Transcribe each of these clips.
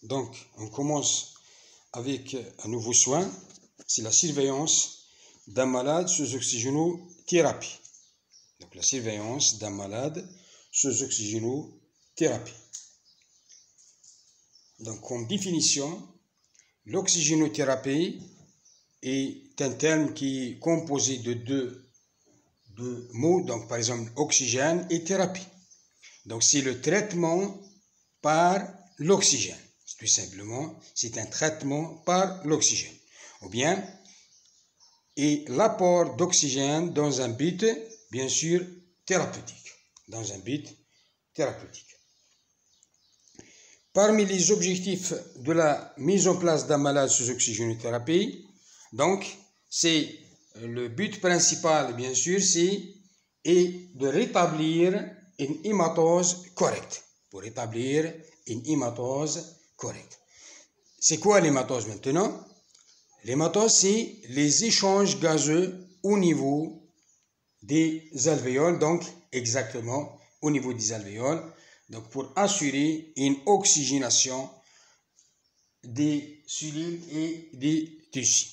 Donc, on commence avec un nouveau soin, c'est la surveillance d'un malade sous oxygénothérapie. Donc, la surveillance d'un malade sous oxygénothérapie. Donc, comme définition, l'oxygénothérapie est un terme qui est composé de deux mots, donc par exemple oxygène et thérapie. Donc, c'est le traitement par l'oxygène. Tout simplement, c'est un traitement par l'oxygène. Ou bien, et l'apport d'oxygène dans un but, bien sûr, thérapeutique. Dans un but thérapeutique. Parmi les objectifs de la mise en place d'un malade sous oxygénothérapie, donc, c'est le but principal, bien sûr, c'est de rétablir une hématose correcte. Pour rétablir une hématose correcte. C'est quoi l'hématose maintenant? L'hématose, c'est les échanges gazeux au niveau des alvéoles, donc exactement au niveau des alvéoles, donc pour assurer une oxygénation des cellules et des tissus.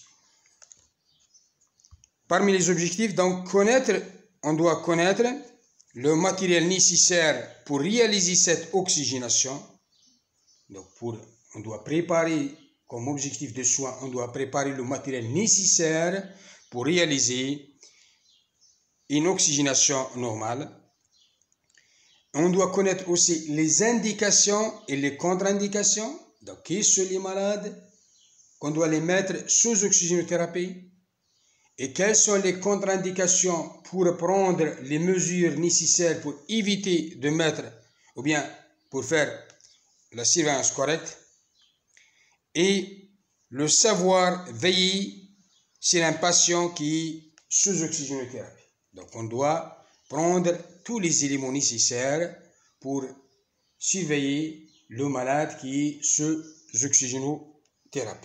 Parmi les objectifs, donc on doit connaître le matériel nécessaire pour réaliser cette oxygénation. Donc, on doit préparer, comme objectif de soin, on doit préparer le matériel nécessaire pour réaliser une oxygénation normale. On doit connaître aussi les indications et les contre-indications. Donc, qui sont les malades qu'on doit les mettre sous oxygénothérapie? Et quelles sont les contre-indications pour prendre les mesures nécessaires pour éviter de mettre, ou bien pour faire la surveillance correcte, et le savoir veiller sur un patient qui est sous oxygénothérapie. Donc, on doit prendre tous les éléments nécessaires pour surveiller le malade qui est sous oxygénothérapie.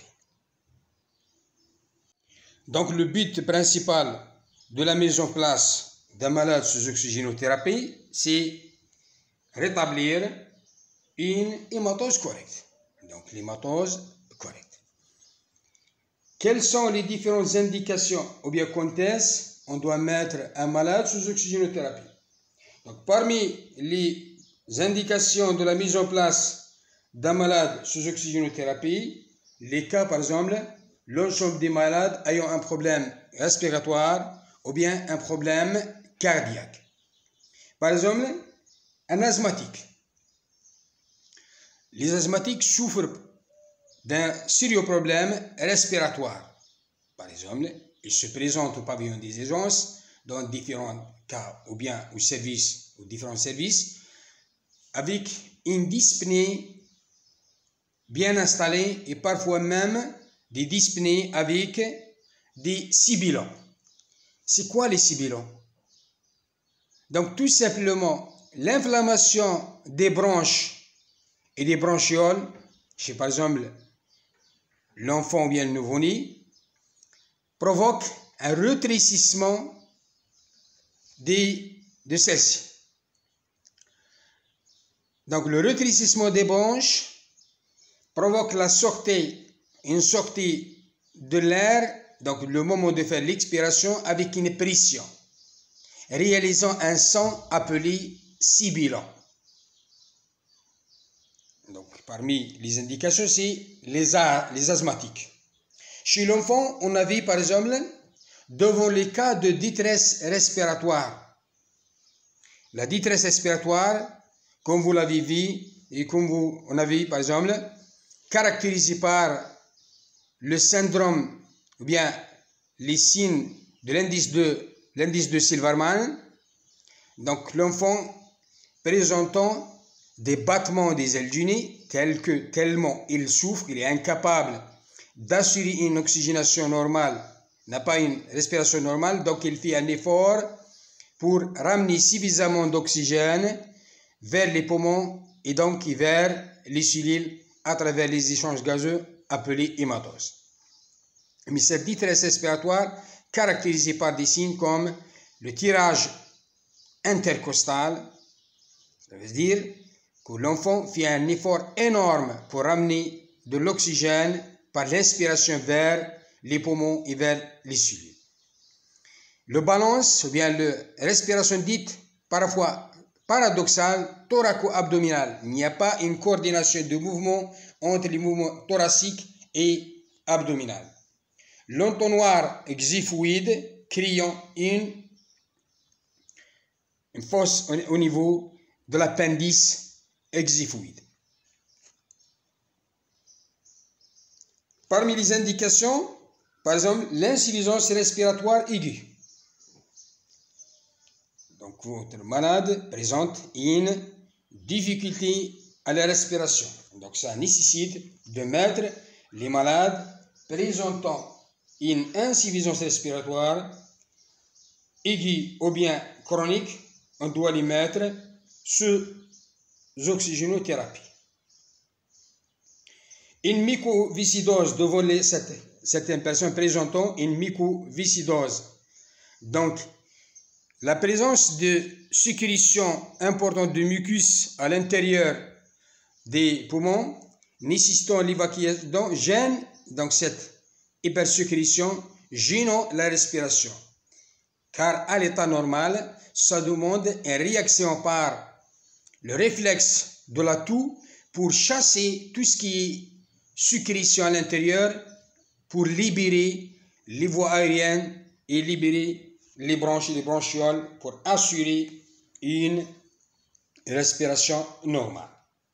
Donc, le but principal de la mise en place d'un malade sous oxygénothérapie, c'est rétablir une hématose correcte. Donc, l'hématose correcte. Quelles sont les différentes indications ou bien quand est-ce on doit mettre un malade sous oxygénothérapie? Donc, parmi les indications de la mise en place d'un malade sous oxygénothérapie, les cas, par exemple, l'ensemble des malades ayant un problème respiratoire ou bien un problème cardiaque. Par exemple, un asthmatique. Les asthmatiques souffrent d'un sérieux problème respiratoire. Par exemple, ils se présentent au pavillon des urgences dans différents cas ou bien aux différents services avec une dyspnée bien installée et parfois même des dyspnées avec des sibilants. C'est quoi les sibilants? Donc tout simplement l'inflammation des bronches et des bronchioles, chez par exemple l'enfant ou bien le nouveau-né, provoque un rétrécissement de celle-ci. Donc le rétrécissement des bronches provoque une sortie de l'air, donc le moment de faire l'expiration avec une pression, réalisant un son appelé sibilant. Donc parmi les indications, c'est les asthmatiques. Chez l'enfant, on avait par exemple, devant les cas de détresse respiratoire. La détresse respiratoire, comme vous l'avez vu, et comme on a vu par exemple, caractérisée par le syndrome, ou bien les signes de l'indice de Silverman. Donc l'enfant présentant des battements des ailes du nez, tellement il souffre, il est incapable d'assurer une oxygénation normale, n'a pas une respiration normale, donc il fait un effort pour ramener suffisamment d'oxygène vers les poumons et donc vers les cellules à travers les échanges gazeux appelés hématose. Mais cette détresse respiratoire caractérisée par des signes comme le tirage intercostal, ça veut dire que l'enfant fait un effort énorme pour ramener de l'oxygène par l'inspiration vers les poumons et vers les cellules. Le balance, ou bien la respiration dite parfois paradoxale, thoraco-abdominale. Il n'y a pas une coordination de mouvements entre les mouvements thoraciques et abdominaux. L'entonnoir xiphoïde créant une fosse au niveau de l'appendice xiphoïde. Parmi les indications, par exemple, l'insuffisance respiratoire aiguë. Donc, votre malade présente une difficulté à la respiration. Donc, ça nécessite de mettre les malades présentant une insuffisance respiratoire aiguë ou bien chronique, on doit les mettre sous oxygénothérapie. Une mycoviscidose devant certaines personnes présentant une mycoviscidose. Donc, la présence de sécrétion importante de mucus à l'intérieur des poumons nécessitant l'évacuation gêne donc cette hypersécrétion gênant la respiration. Car à l'état normal, ça demande une réaction par le réflexe de la toux pour chasser tout ce qui est sécrétion à l'intérieur pour libérer les voies aériennes et libérer les bronches et les bronchioles pour assurer une respiration normale.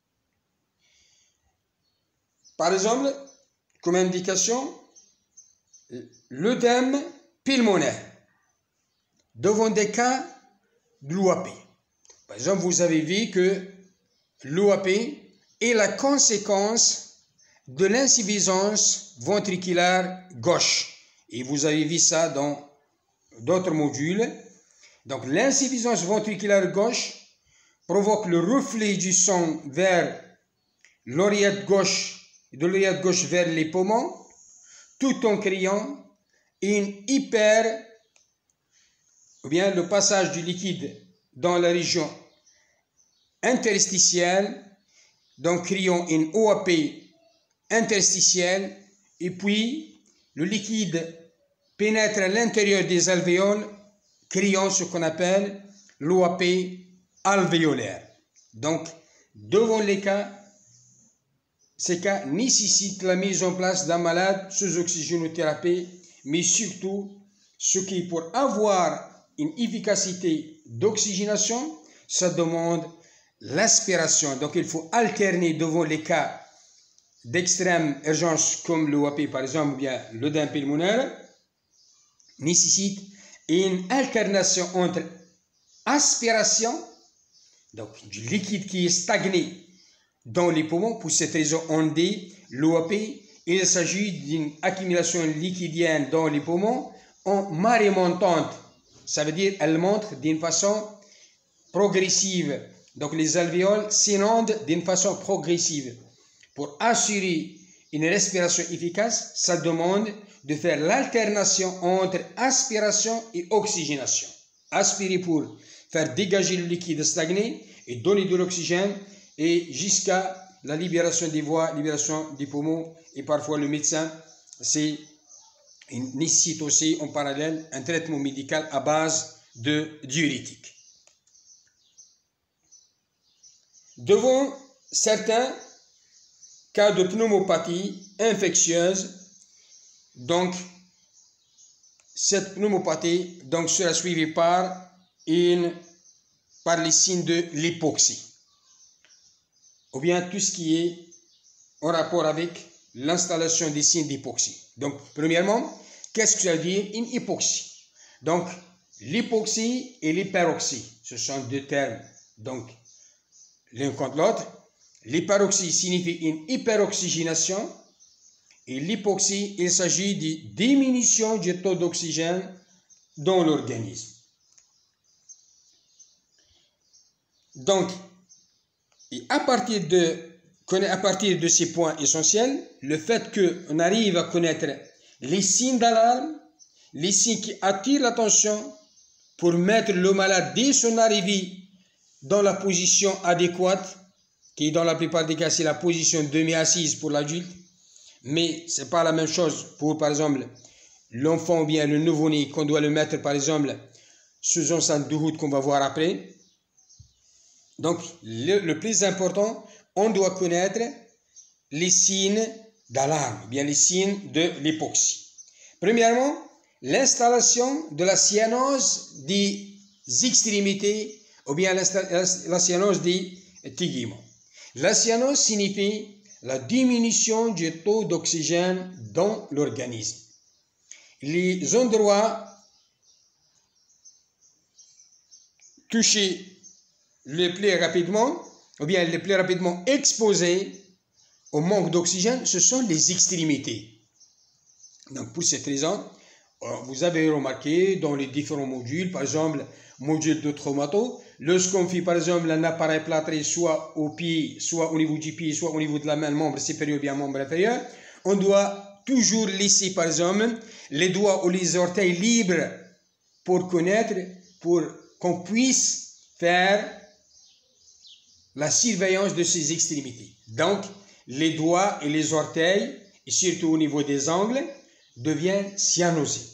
Par exemple, comme indication, l'œdème pulmonaire devant des cas de l'OAP. Par exemple, vous avez vu que l'OAP est la conséquence de l'insuffisance ventriculaire gauche. Et vous avez vu ça dans d'autres modules. Donc, l'insuffisance ventriculaire gauche provoque le reflux du sang vers l'oreillette gauche et de l'oreillette gauche vers les poumons, tout en créant une ou bien le passage du liquide dans la région interstitielle, donc créant une OAP interstitielle, et puis le liquide pénètre à l'intérieur des alvéoles, créant ce qu'on appelle l'OAP alvéolaire. Donc, devant ces cas nécessitent la mise en place d'un malade sous oxygénothérapie, mais surtout, ce qui pour avoir une efficacité d'oxygénation, ça demande l'aspiration. Donc, il faut alterner devant les cas d'extrême urgence comme l'OAP par exemple, ou bien l'œdème pulmonaire, nécessite une alternation entre aspiration, donc du liquide qui est stagné dans les poumons. Pour cette raison, on dit l'OAP, il s'agit d'une accumulation liquidienne dans les poumons en marée montante. Ça veut dire elle monte d'une façon progressive. Donc les alvéoles s'inondent d'une façon progressive. Pour assurer une respiration efficace, ça demande de faire l'alternation entre aspiration et oxygénation. Aspirer pour faire dégager le liquide stagné et donner de l'oxygène, et jusqu'à la libération des voies, libération des poumons. Et parfois le médecin nécessite aussi en parallèle un traitement médical à base de diurétiques. Devant certains cas de pneumopathie infectieuse, donc cette pneumopathie sera suivie par les signes de l'hypoxie, ou bien tout ce qui est en rapport avec l'installation des signes d'hypoxie. Donc, premièrement, qu'est-ce que ça veut dire une hypoxie? Donc, l'hypoxie et l'hyperoxie, ce sont deux termes, donc l'un contre l'autre. L'hyperoxie signifie une hyperoxygénation, et l'hypoxie, il s'agit de diminution du taux d'oxygène dans l'organisme. Donc, à partir de ces points essentiels, le fait qu'on arrive à connaître les signes d'alarme, les signes qui attirent l'attention pour mettre le malade dès son arrivée dans la position adéquate qui dans la plupart des cas c'est la position demi-assise pour l'adulte, mais c'est pas la même chose pour par exemple l'enfant ou bien le nouveau-né qu'on doit le mettre par exemple sous enceinte de Hood qu'on va voir après. Donc le plus important, on doit connaître les signes d'alarme, bien les signes de l'hypoxie. Premièrement, l'installation de la cyanose des extrémités ou bien la cyanose des teguments. La cyanose signifie la diminution du taux d'oxygène dans l'organisme. Les endroits touchés le plus rapidement, ou bien le plus rapidement exposés au manque d'oxygène, ce sont les extrémités. Donc pour cette raison, vous avez remarqué dans les différents modules, par exemple, module de traumato, lorsqu'on fait par exemple un appareil plâtré soit au pied, soit au niveau du pied, soit au niveau de la main, membre supérieur ou bien membre inférieur, on doit toujours laisser par exemple les doigts ou les orteils libres pour connaître, pour qu'on puisse faire la surveillance de ces extrémités. Donc, les doigts et les orteils, et surtout au niveau des ongles, deviennent cyanosés.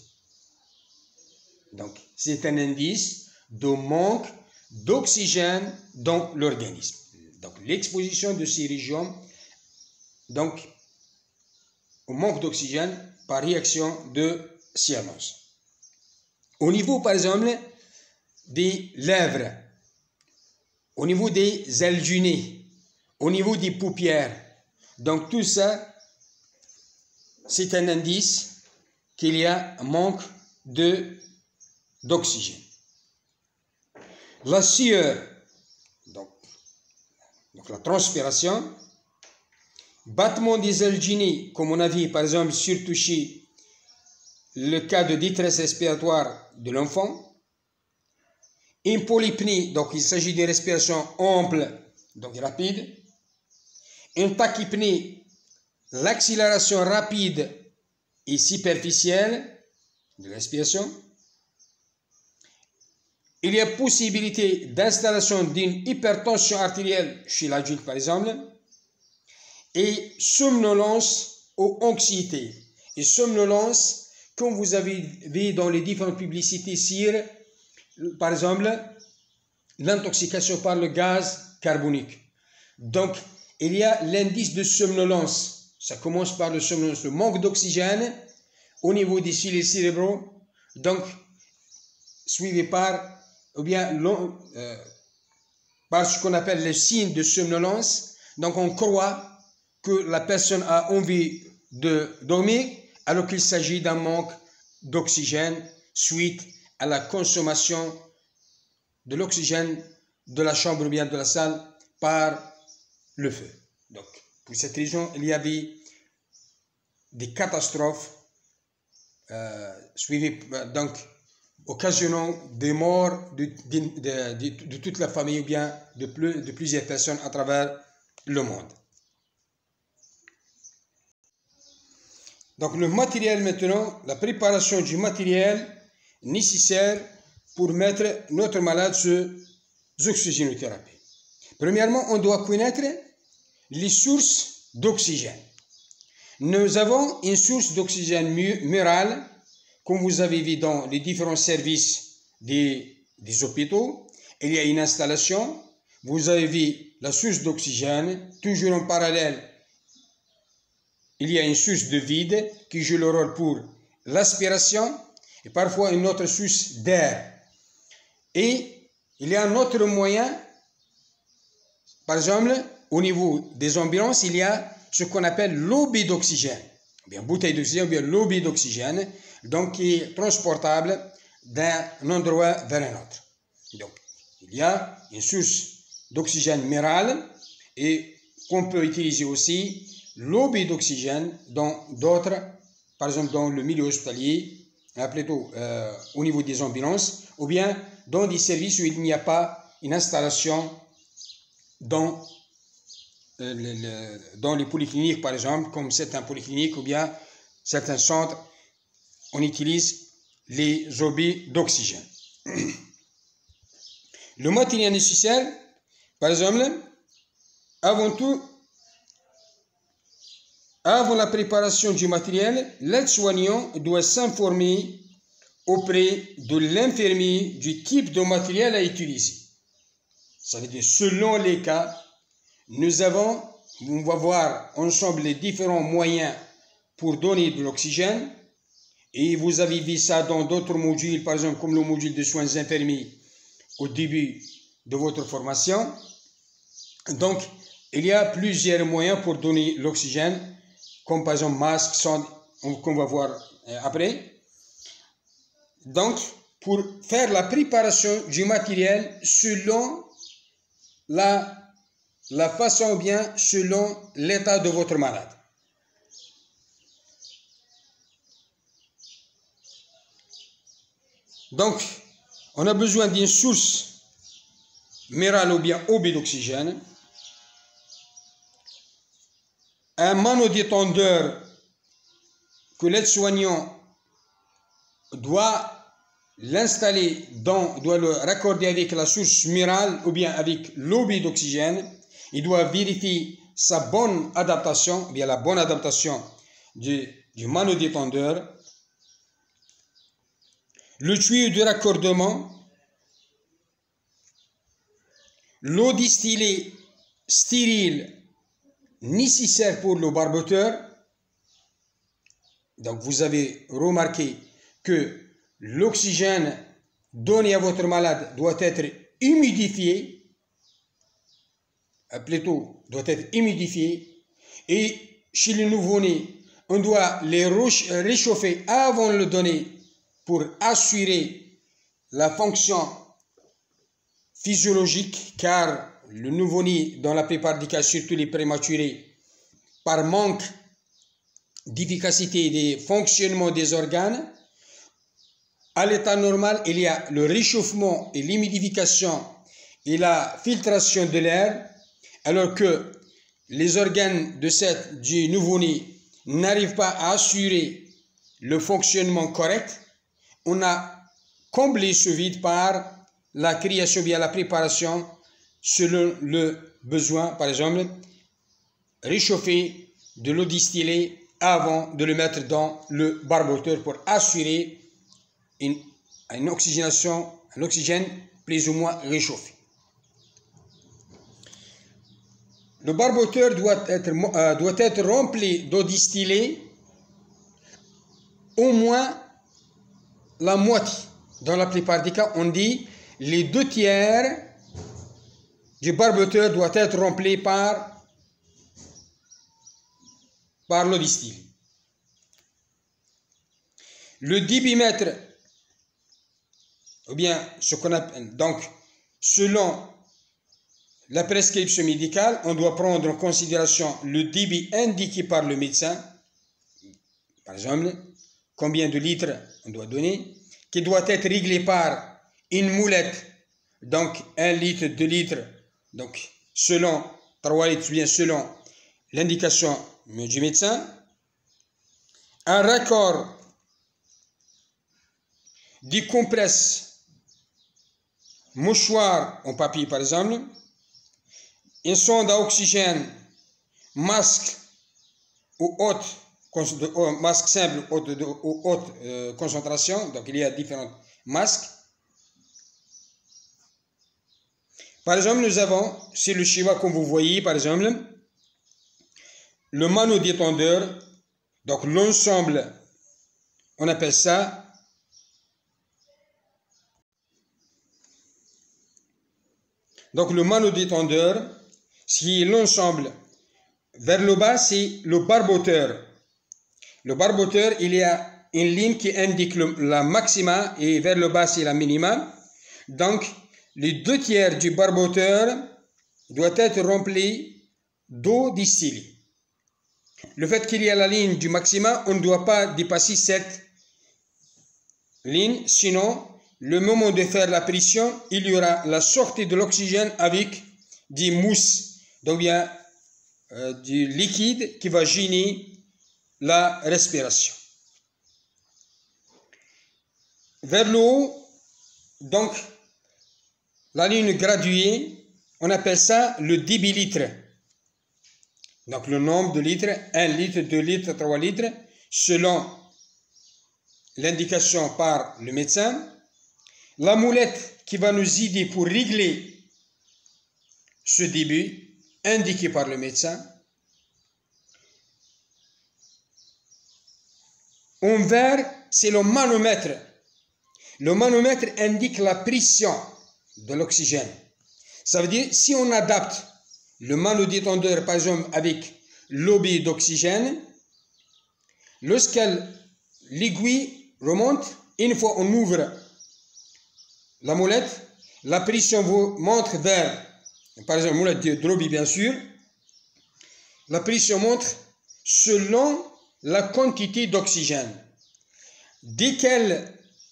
Donc, c'est un indice de manque d'oxygène dans l'organisme. Donc, l'exposition de ces régions, donc, au manque d'oxygène par réaction de cyanose. Au niveau, par exemple, des lèvres, au niveau des ailes du nez, au niveau des paupières. Donc tout ça, c'est un indice qu'il y a un manque d'oxygène. La sueur, donc la transpiration, battement des ailes du nez, comme on a vu par exemple surtout chez le cas de détresse respiratoire de l'enfant. Une polypnie, donc il s'agit d'une respiration ample, donc rapide. Une tachypnie, l'accélération rapide et superficielle de la respiration. Il y a possibilité d'installation d'une hypertension artérielle chez l'adulte par exemple. Et somnolence ou anxiété. Et somnolence, comme vous avez vu dans les différentes publicités sur par exemple, l'intoxication par le gaz carbonique. Donc, il y a l'indice de somnolence. Ça commence par le somnolence, le manque d'oxygène au niveau des cellules cérébraux. Donc, suivi par, ou bien, par ce qu'on appelle les signes de somnolence. Donc, on croit que la personne a envie de dormir alors qu'il s'agit d'un manque d'oxygène suite à la consommation de l'oxygène de la chambre ou bien de la salle par le feu. Donc, pour cette raison, il y avait des catastrophes suivies, donc, occasionnant des morts de toute la famille ou bien de plusieurs personnes à travers le monde. Donc, le matériel maintenant, la préparation du matériel nécessaire pour mettre notre malade sous oxygénothérapie. Premièrement, on doit connaître les sources d'oxygène. Nous avons une source d'oxygène murale, comme vous avez vu dans les différents services des hôpitaux. Il y a une installation, vous avez vu la source d'oxygène, toujours en parallèle, il y a une source de vide qui joue le rôle pour l'aspiration, et parfois une autre source d'air. Et il y a un autre moyen, par exemple, au niveau des ambulances, il y a ce qu'on appelle lobby d'oxygène, bien bouteille d'oxygène, bien lobby d'oxygène, donc qui est transportable d'un endroit vers un autre. Donc, il y a une source d'oxygène murale et qu'on peut utiliser aussi lobby d'oxygène dans d'autres, par exemple dans le milieu hospitalier, plutôt au niveau des ambulances, ou bien dans des services où il n'y a pas une installation dans les polycliniques, par exemple, comme certaines polycliniques ou bien certains centres, on utilise les lobbies d'oxygène. Le matériel nécessaire, par exemple, Avant tout, avant la préparation du matériel, l'aide-soignant doit s'informer auprès de l'infirmier du type de matériel à utiliser. Ça veut dire, selon les cas, on va voir ensemble les différents moyens pour donner de l'oxygène. Et vous avez vu ça dans d'autres modules, par exemple comme le module de soins infirmiers au début de votre formation. Donc, il y a plusieurs moyens pour donner l'oxygène, comme par exemple masque, sonde, qu'on va voir après. Donc, pour faire la préparation du matériel selon la façon, ou bien selon l'état de votre malade. Donc, on a besoin d'une source murale ou bien obus d'oxygène, un manodétendeur que l'aide-soignant doit l'installer, doit le raccorder avec la source murale ou bien avec l'obus d'oxygène. Il doit vérifier sa bonne adaptation, bien la bonne adaptation du manodétendeur. Le tuyau de raccordement, l'eau distillée stérile nécessaire pour le barboteur. Donc vous avez remarqué que l'oxygène donné à votre malade doit être humidifié, plutôt doit être humidifié, et chez les nouveau-nés, on doit les réchauffer avant de le donner pour assurer la fonction physiologique, car le nouveau-né, dans la plupart des cas, surtout les prématurés, par manque d'efficacité des fonctionnements des organes, à l'état normal, il y a le réchauffement et l'humidification et la filtration de l'air, alors que les organes du nouveau-né n'arrivent pas à assurer le fonctionnement correct. On a comblé ce vide par la création via la préparation selon le besoin. Par exemple, réchauffer de l'eau distillée avant de le mettre dans le barboteur pour assurer une oxygénation, un oxygène plus ou moins réchauffé. Le barboteur doit être rempli d'eau distillée au moins la moitié. Dans la plupart des cas, on dit les 2/3 du barboteur doit être rempli par l'eau distillée. Le débitmètre, ou bien ce qu'on appelle, donc selon la prescription médicale, on doit prendre en considération le débit indiqué par le médecin, par exemple, combien de litres on doit donner, qui doit être réglé par une moulette, donc 1 litre, 2 litres, donc selon 3 litres, bien selon l'indication du médecin, un raccord des compresses, mouchoir en papier par exemple, une sonde à oxygène, masque ou masque simple ou haute concentration, donc il y a différents masques. Par exemple, nous avons, c'est le schéma comme vous voyez, par exemple, le manodétendeur, donc l'ensemble, on appelle ça donc le manodétendeur, c'est l'ensemble. Vers le bas, c'est le barboteur. Le barboteur, il y a une ligne qui indique la maxima et vers le bas, c'est la minima. Donc, les 2/3 du barboteur doivent être remplis d'eau distillée. Le fait qu'il y a la ligne du maxima, on ne doit pas dépasser cette ligne, sinon, le moment de faire la pression, il y aura la sortie de l'oxygène avec des mousses, donc bien du liquide qui va gêner la respiration. Vers le haut, donc, la ligne graduée, on appelle ça le débit litre. Donc le nombre de litres, 1 litre, 2 litres, 3 litres, selon l'indication par le médecin. La moulette qui va nous aider pour régler ce début, indiqué par le médecin. En vert, c'est le manomètre. Le manomètre indique la pression de l'oxygène. Ça veut dire, si on adapte le manodétendeur, par exemple, avec l'obé d'oxygène, lorsque l'aiguille remonte, une fois on ouvre la moulette, la pression vous montre vers, par exemple, moulette de l'obé, bien sûr, la pression montre selon la quantité d'oxygène. Dès qu'elle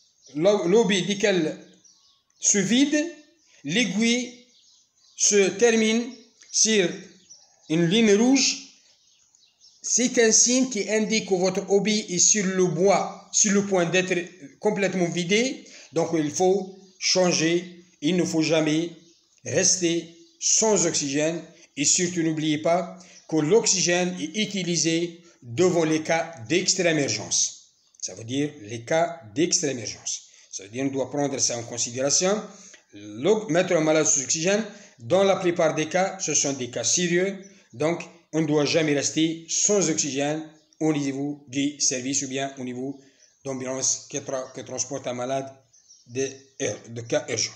se vide, l'aiguille se termine sur une ligne rouge. C'est un signe qui indique que votre obé est sur le bois, sur le point d'être complètement vidé. Donc il faut changer. Il ne faut jamais rester sans oxygène. Et surtout n'oubliez pas que l'oxygène est utilisé devant les cas d'extrême urgence. Ça veut dire les cas d'extrême urgence. Ça veut dire qu'on doit prendre ça en considération. Mettre un malade sous oxygène, dans la plupart des cas, ce sont des cas sérieux. Donc, on ne doit jamais rester sans oxygène au niveau du service ou bien au niveau d'ambulance qui transporte un malade de cas urgents.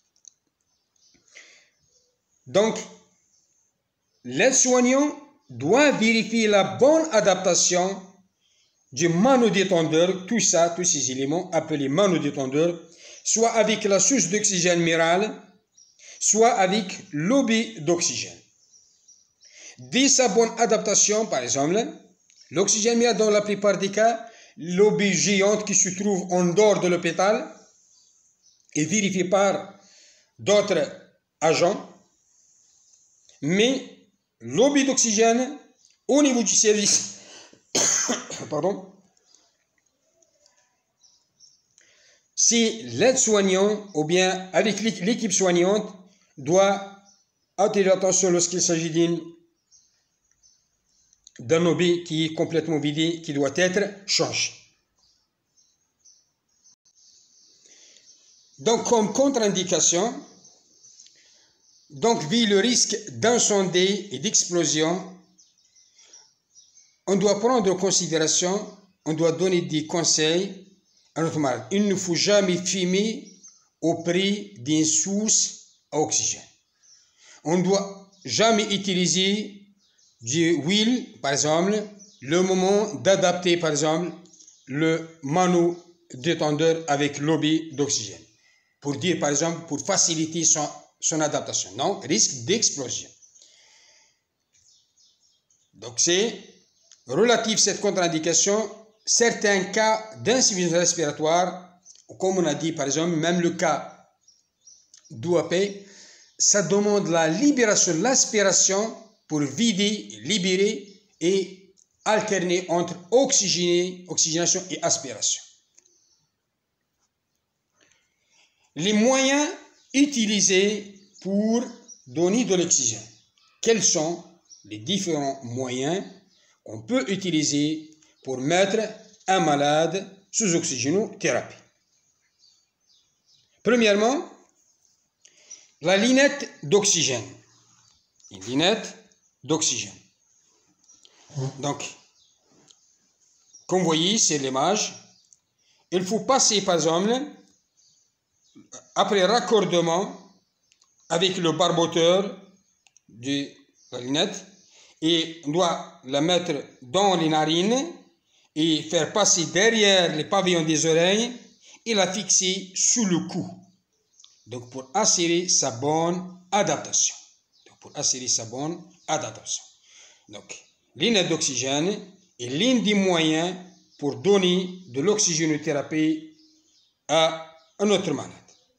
Donc, l'aide-soignant doit vérifier la bonne adaptation du manodétendeur, tous ces éléments appelés manodétendeurs, soit avec la source d'oxygène minérale, soit avec l'obé d'oxygène. Dès sa bonne adaptation, par exemple, l'oxygène minéral dans la plupart des cas, l'obé géante qui se trouve en dehors de l'hôpital est vérifié par d'autres agents, mais l'obé d'oxygène au niveau du service, pardon, si l'aide-soignant ou bien avec l'équipe soignante doit attirer l'attention lorsqu'il s'agit d'un obé qui est complètement vidé, qui doit être changé. Donc, comme contre-indication, donc, vu le risque d'incendie et d'explosion, on doit prendre en considération, on doit donner des conseils à notre malade. Il ne faut jamais fumer auprès d'une source à oxygène. On ne doit jamais utiliser du huile, par exemple, le moment d'adapter, par exemple, le manodétendeur avec l'obé d'oxygène. Pour dire, par exemple, pour faciliter son adaptation. Non, risque d'explosion. Donc, c'est relatif à cette contre-indication, certains cas d'insuffisance respiratoire, comme on a dit, par exemple, même le cas d'OAP, ça demande la libération, l'aspiration pour vider, libérer et alterner entre oxygénation et aspiration. Les moyens utilisés pour donner de l'oxygène. Quels sont les différents moyens qu'on peut utiliser pour mettre un malade sous oxygénothérapie? Premièrement, la lunette d'oxygène. Une lunette d'oxygène. Donc, comme vous voyez, c'est l'image. Il faut passer, par exemple, après raccordement avec le barboteur de la lunette, et on doit la mettre dans les narines et faire passer derrière les pavillons des oreilles et la fixer sous le cou. Donc, pour assurer sa bonne adaptation. Donc, lunette d'oxygène est l'un des moyens pour donner de l'oxygénothérapie à notre malade.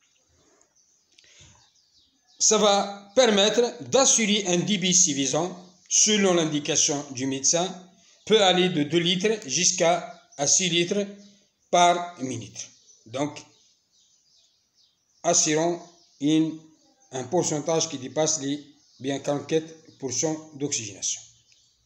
Ça va permettre d'assurer un débit suffisant selon l'indication du médecin, peut aller de 2 litres jusqu'à 6 litres par minute. Donc, assurons un pourcentage qui dépasse les 44% d'oxygénation.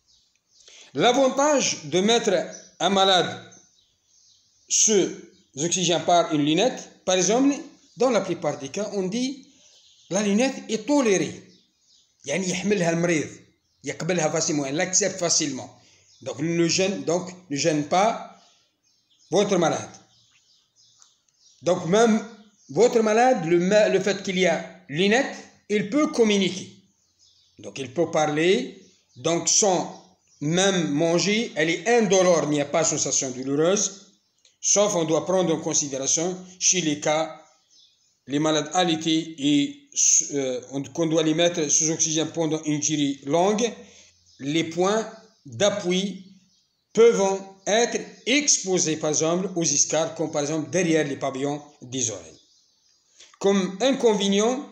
L'avantage de mettre un malade sous oxygène par une lunette, par exemple, dans la plupart des cas, on dit la lunette est tolérée. يعني يحملها المريض يقبلها facilement, elle l'accepte facilement. Donc ne gêne pas votre malade. Donc même votre malade, le fait qu'il y a lunette, il peut communiquer. Donc il peut parler, donc sans même manger, elle est indolore, il n'y a pas de sensation douloureuse, sauf on doit prendre en considération chez les cas, les malades allaités et qu'on doit les mettre sous oxygène pendant une durée longue, les points d'appui peuvent être exposés par exemple aux iscards, comme par exemple derrière les pavillons des oreilles. Comme inconvénient,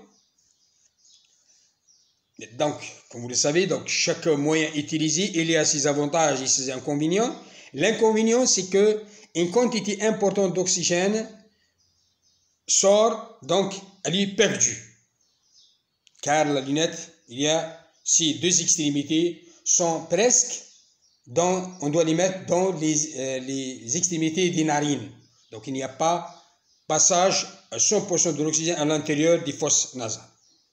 donc, comme vous le savez, donc chaque moyen utilisé, il y a ses avantages et ses inconvénients. L'inconvénient, c'est que une quantité importante d'oxygène sort, donc elle est perdue. Car la lunette, il y a ces deux extrémités sont presque on doit les mettre dans les extrémités des narines. Donc il n'y a pas passage à 100% de l'oxygène à l'intérieur des fosses nasales.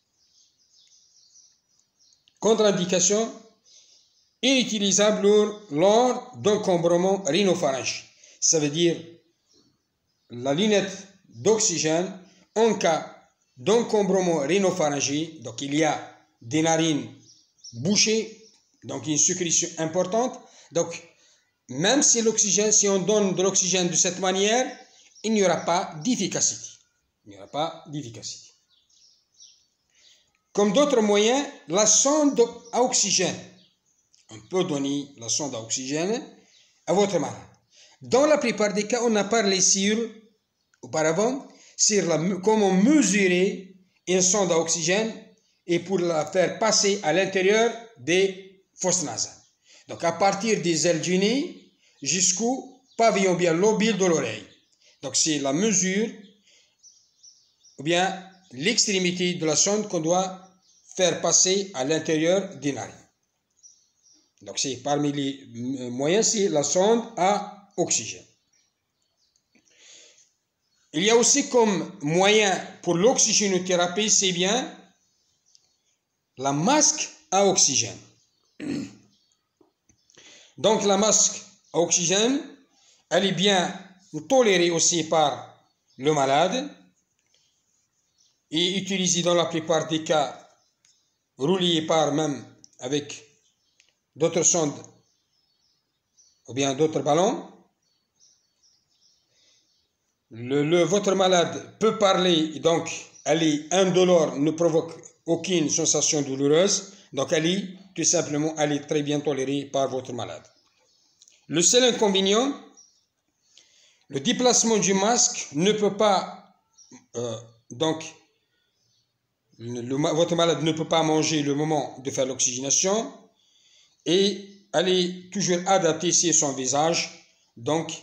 Contre-indication, inutilisable lors d'encombrement rhinopharyngé. Ça veut dire la lunette d'oxygène en cas d'encombrement rhinopharyngé, donc il y a des narines bouchées, donc une sécrétion importante. Donc même si on donne de l'oxygène de cette manière, il n'y aura pas d'efficacité. Il n'y aura pas d'efficacité. Comme d'autres moyens, la sonde à oxygène. On peut donner la sonde à oxygène à votre malade. Dans la plupart des cas, on a parlé auparavant sur comment mesurer une sonde à oxygène et pour la faire passer à l'intérieur des fosses nasales. Donc à partir des ailes du nez jusqu'au pavillon bien lobule de l'oreille. Donc c'est la mesure ou bien l'extrémité de la sonde qu'on doit faire passer à l'intérieur des narines. Donc c'est parmi les moyens, c'est la sonde à oxygène. Il y a aussi comme moyen pour l'oxygénothérapie, c'est bien la masque à oxygène. Donc la masque à oxygène, elle est bien tolérée aussi par le malade et utilisée dans la plupart des cas, reliée par même avec d'autres sondes ou bien d'autres ballons. Votre malade peut parler, donc elle est indolore, ne provoque aucune sensation douloureuse, donc elle est très bien tolérée par votre malade. Le seul inconvénient, le déplacement du masque ne peut pas, votre malade ne peut pas manger le moment de faire l'oxygénation et elle est toujours adaptée sur son visage, donc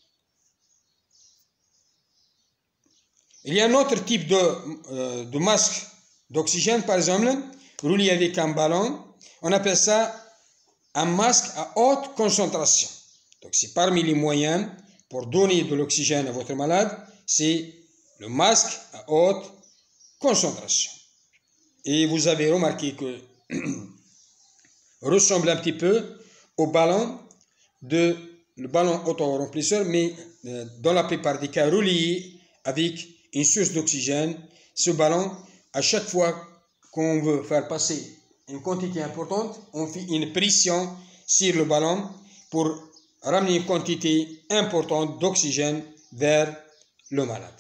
il y a un autre type de masque d'oxygène, par exemple, relié avec un ballon. On appelle ça un masque à haute concentration. Donc, c'est parmi les moyens pour donner de l'oxygène à votre malade, c'est le masque à haute concentration. Et vous avez remarqué que ressemble un petit peu au ballon le ballon auto-remplisseur, mais dans la plupart des cas relié avec une source d'oxygène. Ce ballon, à chaque fois qu'on veut faire passer une quantité importante, on fait une pression sur le ballon pour ramener une quantité importante d'oxygène vers le malade.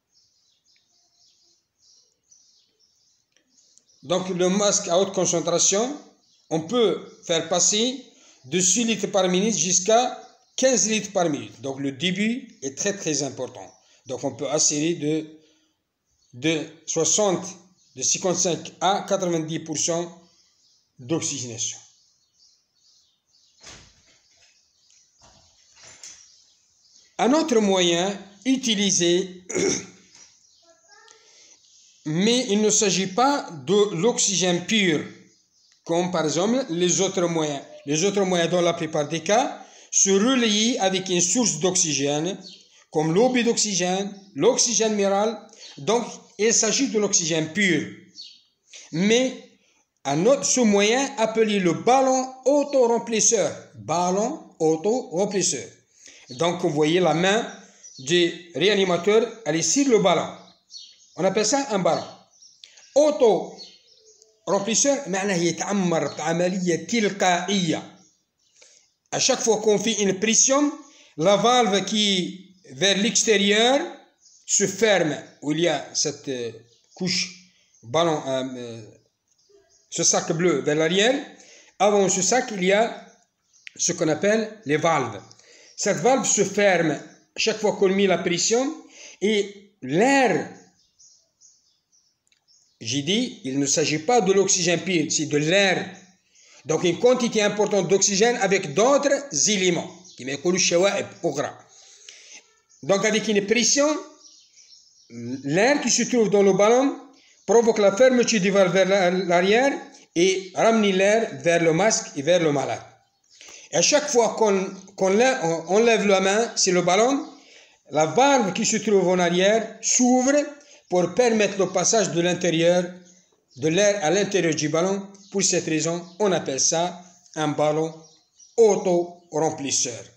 Donc le masque à haute concentration, on peut faire passer de 6 litres par minute jusqu'à 15 litres par minute. Donc le début est très très important. Donc on peut assurer de 55 à 90% d'oxygénation. Un autre moyen utilisé, mais il ne s'agit pas de l'oxygène pur, comme par exemple les autres moyens. les autres moyens dans la plupart des cas, se relient avec une source d'oxygène, comme l'eau d'oxygène, l'oxygène minéral. Donc, il s'agit de l'oxygène pur. Mais ce moyen appelé le ballon auto-remplisseur. Ballon auto-remplisseur. Donc, vous voyez la main du réanimateur, elle est sur le ballon. On appelle ça un ballon. Auto-remplisseur, معناه يتعمر بعملية تلقائية. À chaque fois qu'on fait une pression, la valve qui vers l'extérieur se ferme, où il y a cette couche ballon, ce sac bleu vers l'arrière. Avant ce sac, il y a ce qu'on appelle les valves. Cette valve se ferme chaque fois qu'on met la pression et l'air, j'ai dit, il ne s'agit pas de l'oxygène pur, c'est de l'air. Donc une quantité importante d'oxygène avec d'autres éléments. Donc avec une pression, l'air qui se trouve dans le ballon provoque la fermeture du valve vers l'arrière et ramène l'air vers le masque et vers le malade. Et à chaque fois qu'on lève la main sur le ballon, la valve qui se trouve en arrière s'ouvre pour permettre le passage de l'intérieur, de l'air à l'intérieur du ballon. Pour cette raison, on appelle ça un ballon auto-remplisseur.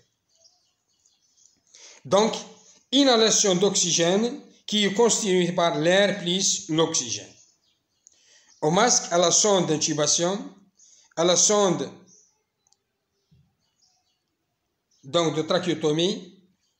Donc, inhalation d'oxygène qui est constituée par l'air plus l'oxygène. Au masque, à la sonde d'intubation, à la sonde donc de trachéotomie.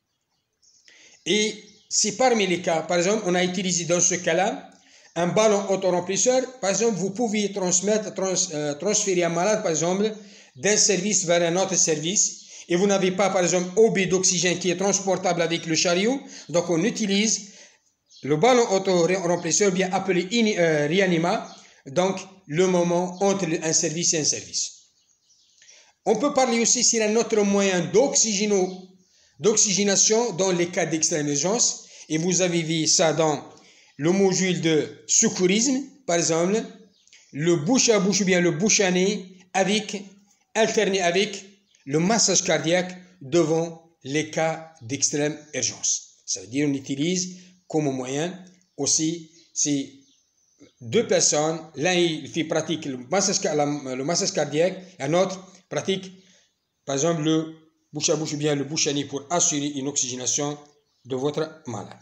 Et c'est parmi les cas, par exemple, on a utilisé dans ce cas-là un ballon autoremplisseur. Par exemple, vous pouvez transférer un malade, par exemple, d'un service vers un autre service. Et vous n'avez pas, par exemple, OB d'oxygène qui est transportable avec le chariot. Donc, on utilise le ballon autoremplisseur, bien appelé réanima. Donc, le moment entre un service et un service. On peut parler aussi sur un autre moyen d'oxygénation dans les cas d'extrême urgence. Et vous avez vu ça dans le module de secourisme, par exemple, le bouche à bouche ou bien le bouche à nez alterné avec le massage cardiaque devant les cas d'extrême urgence. Ça veut dire qu'on utilise comme moyen aussi ces deux personnes, l'un il fait pratique le massage cardiaque, un autre pratique par exemple le bouche à bouche ou bien le bouche à nez pour assurer une oxygénation de votre malade.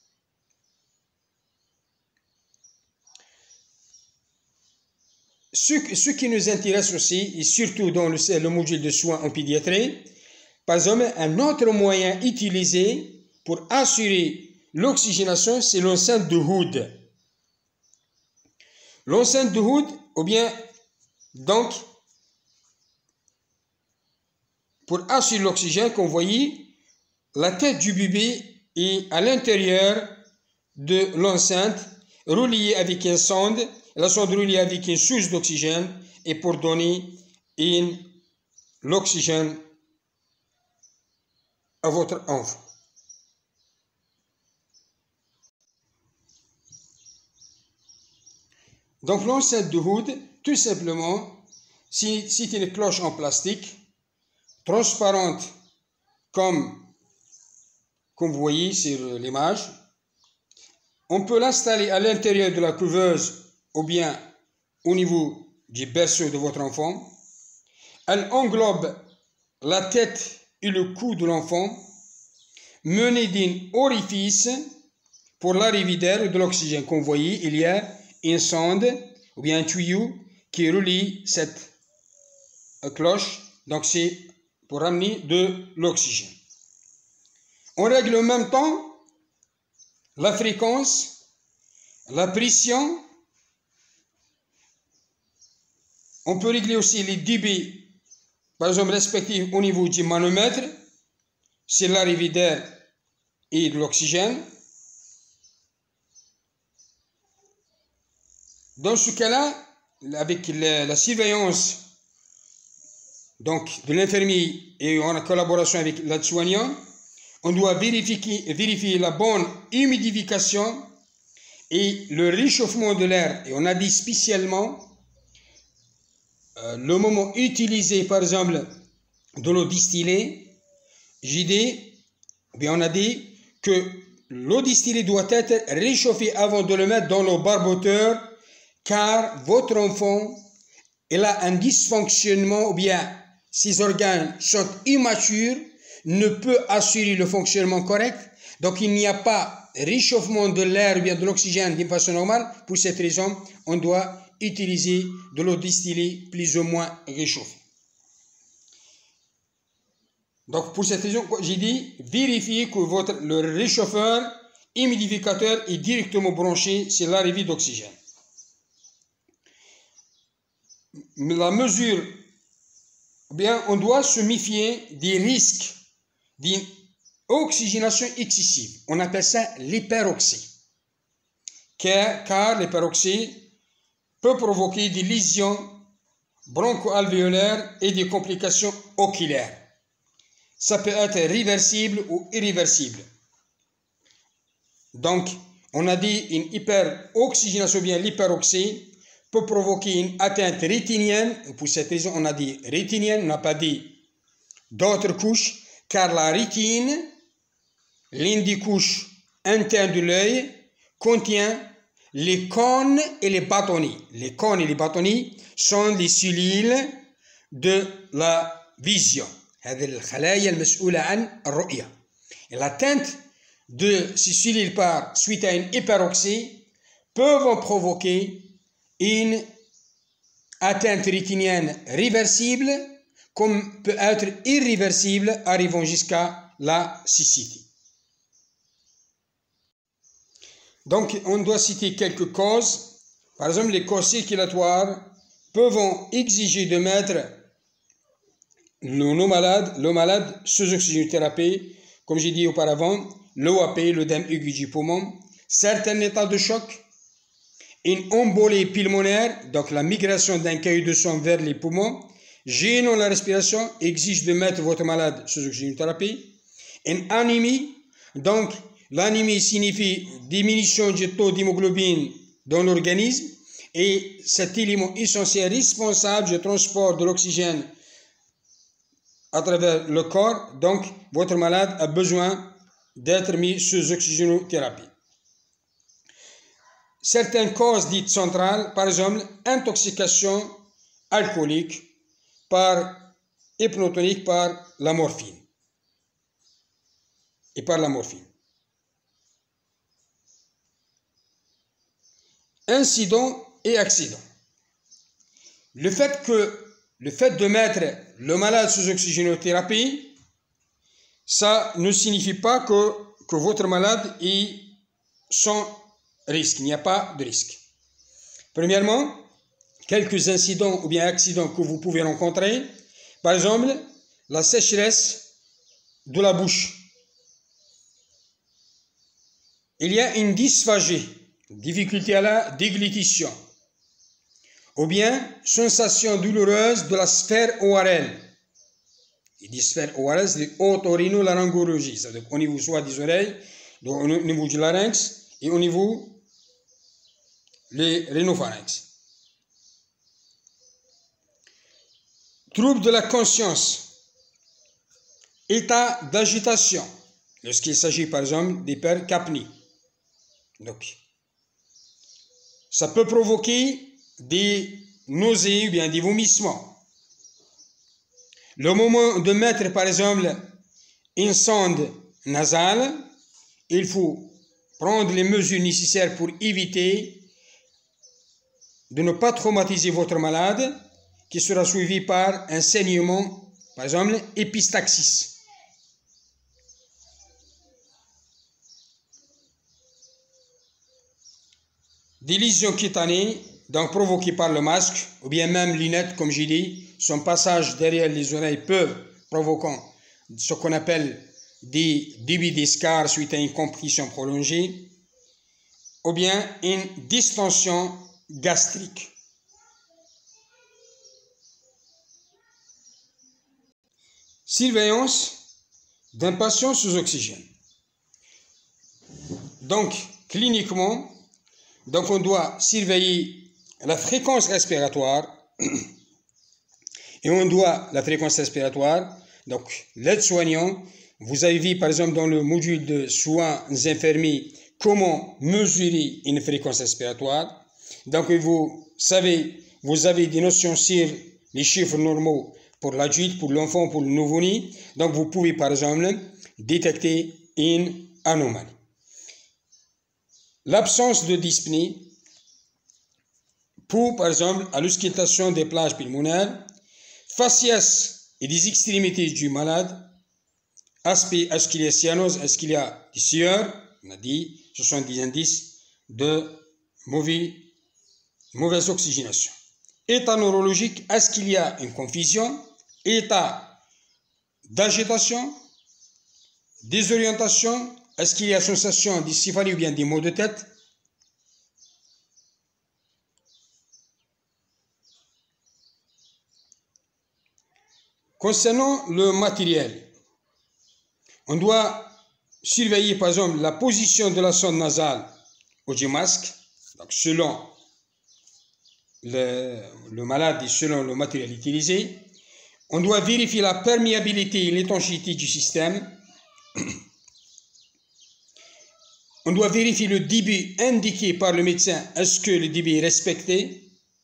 Ce qui nous intéresse aussi, et surtout dans le module de soins en pédiatrie, par exemple, un autre moyen utilisé pour assurer l'oxygénation, c'est l'enceinte de Hood. L'enceinte de Hood, ou bien, donc, pour assurer l'oxygène, comme vous voyez, la tête du bébé est à l'intérieur de l'enceinte, reliée avec une sonde, la sonde reliée avec une source d'oxygène, et pour donner l'oxygène à votre enfant. Donc l'enceinte de Hood, tout simplement, c'est une cloche en plastique, transparente comme vous voyez sur l'image. On peut l'installer à l'intérieur de la couveuse ou bien au niveau du berceau de votre enfant. Elle englobe la tête et le cou de l'enfant, munie d'un orifice pour l'arrivée d'air et de l'oxygène. Comme vous voyez, il y a une sonde ou bien un tuyau qui relie cette cloche. Donc c'est pour ramener de l'oxygène. On règle en même temps la fréquence, la pression. On peut régler aussi les débits, par exemple, respectifs au niveau du manomètre, c'est l'arrivée d'air et de l'oxygène. Dans ce cas-là, avec la surveillance donc, de l'infirmier et en collaboration avec l'aide-soignant, on doit vérifier la bonne humidification et le réchauffement de l'air. Et on a dit spécialement le moment utilisé, par exemple, de l'eau distillée, j'ai dit, ou bien on a dit que l'eau distillée doit être réchauffée avant de le mettre dans le barboteur, car votre enfant, il a un dysfonctionnement, ou bien ses organes sont immatures, ne peut assurer le fonctionnement correct. Donc il n'y a pas réchauffement de l'air ou bien de l'oxygène d'une façon normale. Pour cette raison, on doit utiliser de l'eau distillée plus ou moins réchauffée. Donc pour cette raison, j'ai dit, vérifiez que le réchauffeur humidificateur est directement branché sur l'arrivée d'oxygène. La mesure, bien, on doit se méfier des risques d'une oxygénation excessive. On appelle ça l'hyperoxie. Car l'hyperoxie peut provoquer des lésions broncho-alvéolaires et des complications oculaires. Ça peut être réversible ou irréversible. Donc, on a dit une hyperoxygénation, bien l'hyperoxie, peut provoquer une atteinte rétinienne. Pour cette raison, on a dit rétinienne, on n'a pas dit d'autres couches, car la rétine, l'une des couches internes de l'œil, contient les cônes et les bâtonnets. Les cônes et les bâtonnets sont les cellules de la vision. L'atteinte de ces cellules suite à une hyperoxie peuvent provoquer une atteinte rétinienne réversible, comme peut être irréversible, arrivant jusqu'à la cécité. Donc, on doit citer quelques causes. Par exemple, les causes circulatoires peuvent exiger de mettre le malade sous oxygénothérapie, comme j'ai dit auparavant, l'OAP, l'œdème aigu du poumon, certains états de choc, une embolie pulmonaire, donc la migration d'un caillot de sang vers les poumons, gênant la respiration, exige de mettre votre malade sous oxygénothérapie, une anémie, donc l'anémie signifie diminution du taux d'hémoglobine dans l'organisme, et cet élément essentiel responsable du transport de l'oxygène à travers le corps, donc votre malade a besoin d'être mis sous oxygénothérapie. Certaines causes dites centrales, par exemple, intoxication alcoolique hypnotonique par la morphine. Incidents et accidents. Le fait de mettre le malade sous oxygénothérapie, ça ne signifie pas que votre malade est sans risque. Il n'y a pas de risque. Premièrement, quelques incidents ou bien accidents que vous pouvez rencontrer. Par exemple, la sécheresse de la bouche. Il y a une dysphagie, difficulté à la déglutition. Ou bien, sensation douloureuse de la sphère ORL. Il dit sphère ORL, c'est otorhinolaryngologie, c'est-à-dire au niveau soit des oreilles, au niveau du larynx et au niveau des rhinopharynx. Trouble de la conscience, état d'agitation, lorsqu'il s'agit par exemple d'hypercapnie. Donc, ça peut provoquer des nausées ou bien des vomissements. Le moment de mettre par exemple une sonde nasale, il faut prendre les mesures nécessaires pour éviter de ne pas traumatiser votre malade, qui sera suivi par un saignement, par exemple épistaxis. Des lésions cutanées, donc provoquées par le masque, ou bien même lunettes, comme j'ai dit, son passage derrière les oreilles peut provoquer ce qu'on appelle des débuts d'escarres suite à une compression prolongée, ou bien une distension gastrique. Surveillance d'un patient sous oxygène. Donc, cliniquement, on doit surveiller la fréquence respiratoire, et on doit la fréquence respiratoire. Donc, l'aide-soignant, vous avez vu par exemple dans le module de soins infirmiers comment mesurer une fréquence respiratoire. Donc, vous savez, vous avez des notions sur les chiffres normaux pour l'adulte, pour l'enfant, pour le nouveau-né. Donc, vous pouvez par exemple détecter une anomalie. L'absence de dyspnée pour, par exemple, à l'auscultation des plages pulmonaires, faciès et des extrémités du malade, aspect, est-ce qu'il y a cyanose, est-ce qu'il y a des sueurs, on a dit, ce sont des indices de mauvaise oxygénation. État neurologique, est-ce qu'il y a une confusion, état d'agitation, désorientation, est-ce qu'il y a sensation de céphalie ou bien des maux de tête? Concernant le matériel, on doit surveiller par exemple la position de la sonde nasale au masque, donc selon le malade et selon le matériel utilisé. On doit vérifier la perméabilité et l'étanchéité du système. On doit vérifier le débit indiqué par le médecin, est-ce que le débit est respecté.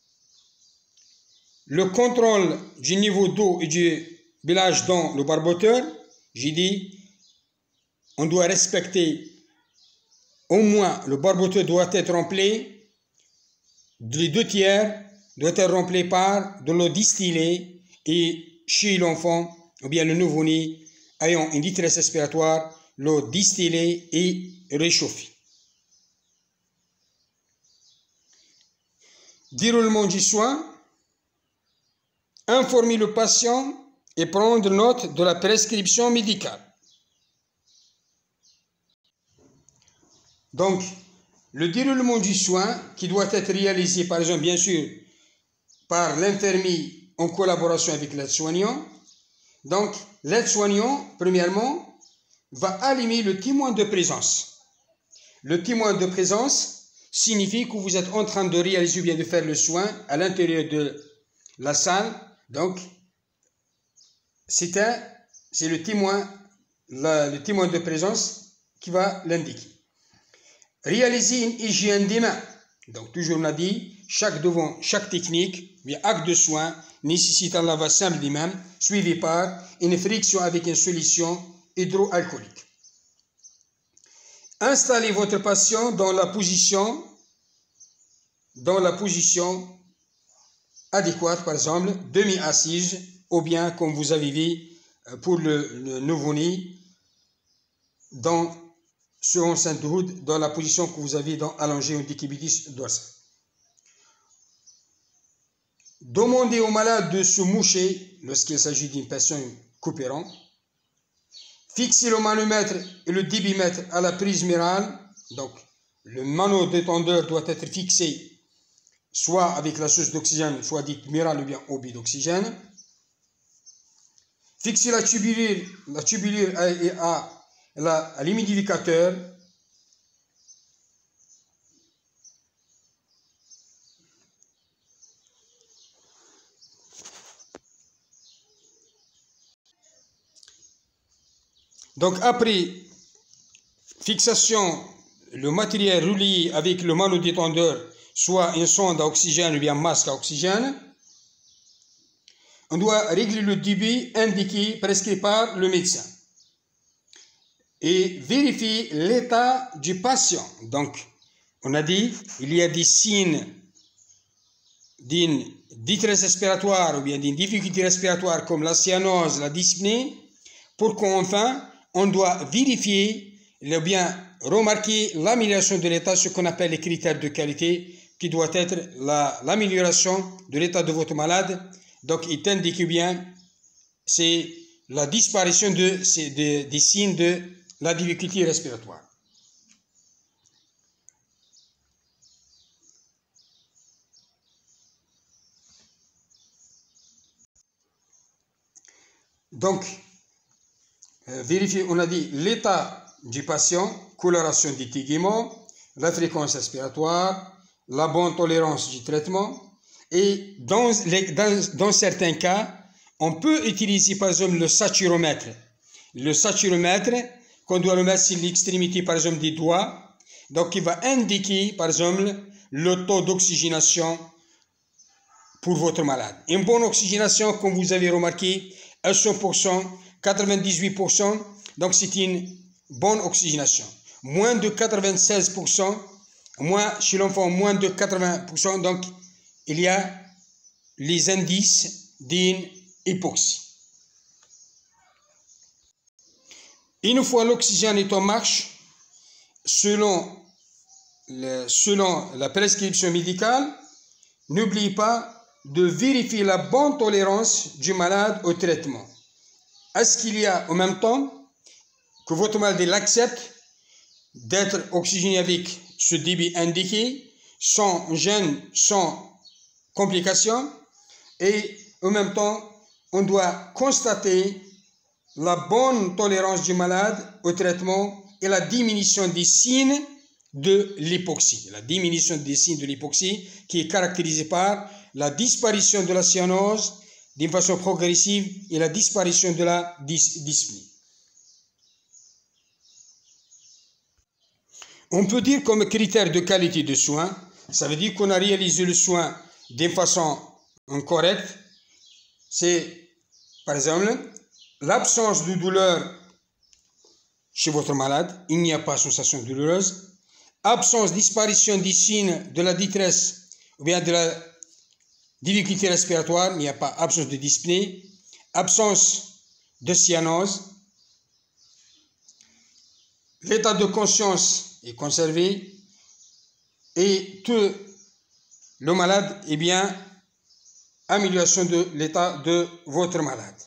Le contrôle du niveau d'eau et du billage dans le barboteur, j'ai dit, on doit respecter au moins, le barboteur doit être rempli, les 2/3 doit être rempli par de l'eau distillée et chez l'enfant ou bien le nouveau-né ayant une détresse respiratoire, l'eau distillée et réchauffée. Déroulement du soin. Informer le patient et prendre note de la prescription médicale. Donc, le déroulement du soin qui doit être réalisé, par exemple, bien sûr, par l'infirmier en collaboration avec l'aide-soignant. Donc, l'aide-soignant, premièrement, va allumer le témoin de présence. Le témoin de présence signifie que vous êtes en train de réaliser ou bien de faire le soin à l'intérieur de la salle. Donc, c'est le témoin de présence qui va l'indiquer. Réaliser une hygiène des mains. Donc, toujours on a dit, chaque technique, bien acte de soin, nécessite un lavage simple des mains, suivi par une friction avec une solution hydroalcoolique. Installez votre patient dans la position adéquate, par exemple, demi-assise, ou bien, comme vous avez vu, pour le nouveau-né, sur un sein de hood, dans la position que vous avez allongé au décubitus dorsal. Demandez au malade de se moucher lorsqu'il s'agit d'une personne coopérante. Fixez le manomètre et le débitmètre à la prise murale. Donc, le manodétendeur doit être fixé soit avec la source d'oxygène, soit dite murale ou bien obus d'oxygène. Fixez la tubulure à l'humidificateur. Donc après fixation, le matériel relié avec le manodétendeur, soit une sonde à oxygène ou bien masque à oxygène, on doit régler le débit indiqué, prescrit par le médecin. Et vérifier l'état du patient. Donc, on a dit, il y a des signes d'une détresse respiratoire ou bien d'une difficulté respiratoire comme la cyanose, la dyspnée, pour qu'enfin, on doit vérifier, ou bien remarquer l'amélioration de l'état, ce qu'on appelle les critères de qualité, qui doit être l'amélioration de l'état de votre malade. Donc, il indique bien, c'est la disparition des signes de la difficulté respiratoire. Donc, vérifier, on a dit l'état du patient, coloration des téguments, la fréquence respiratoire, la bonne tolérance du traitement et dans certains cas, On peut utiliser par exemple le saturomètre. Le saturomètre, qu'on doit le mettre sur l'extrémité par exemple des doigts, donc il va indiquer par exemple le taux d'oxygénation pour votre malade. Une bonne oxygénation, comme vous avez remarqué, à 100%, 98%, donc c'est une bonne oxygénation. Moins de 96%, chez l'enfant, moins de 80%, donc il y a les indices d'une hypoxie. Une fois l'oxygène est en marche, selon la prescription médicale, n'oubliez pas de vérifier la bonne tolérance du malade au traitement. Est-ce qu'il y a en même temps que votre malade l'accepte d'être oxygéné avec ce débit indiqué, sans gêne, sans complications, et en même temps, on doit constater la bonne tolérance du malade au traitement et la diminution des signes de l'hypoxie. La diminution des signes de l'hypoxie qui est caractérisée par la disparition de la cyanose d'une façon progressive et la disparition de la dyspnée. On peut dire comme critère de qualité de soins, ça veut dire qu'on a réalisé le soin d'une façon correcte. C'est, par exemple, l'absence de douleur chez votre malade, il n'y a pas de sensation douloureuse, absence, disparition des signes de la détresse ou bien de la difficulté respiratoire, il n'y a pas absence de dyspnée, absence de cyanose, l'état de conscience est conservé et tout le malade est bien amélioration de l'état de votre malade.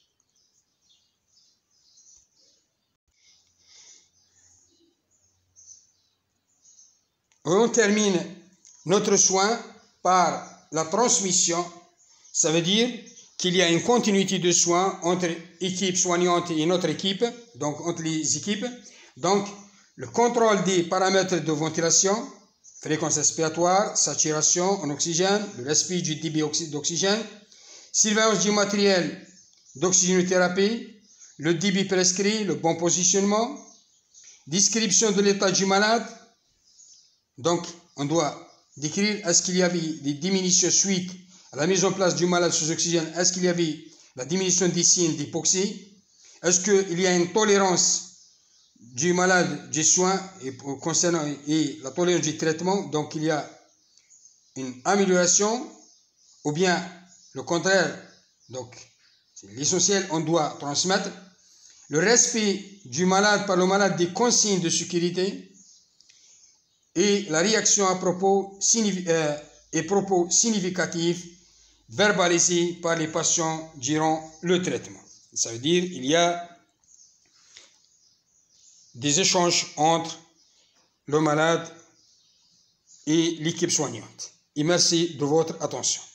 On termine notre soin par la transmission. Ça veut dire qu'il y a une continuité de soins entre équipe soignante et notre équipe, donc entre les équipes. Donc, le contrôle des paramètres de ventilation, fréquence respiratoire, saturation en oxygène, le respect du débit d'oxygène, surveillance du matériel d'oxygénothérapie, le débit prescrit, le bon positionnement, description de l'état du malade. Donc, on doit décrire est-ce qu'il y avait des diminutions suite à la mise en place du malade sous oxygène, est-ce qu'il y avait la diminution des signes d'hypoxie, est-ce qu'il y a une tolérance du malade du soin concernant et la tolérance du traitement, donc il y a une amélioration ou bien le contraire. Donc, c'est l'essentiel, on doit transmettre le respect du malade par le malade des consignes de sécurité et la réaction à propos significatifs verbalisés par les patients durant le traitement. Ça veut dire qu'il y a des échanges entre le malade et l'équipe soignante. Et merci de votre attention.